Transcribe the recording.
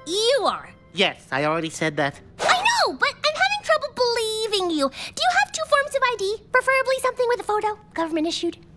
You are. Yes, I already said that. I know, but I'm having trouble believing you. Do you have two forms of ID? Preferably something with a photo, government issued.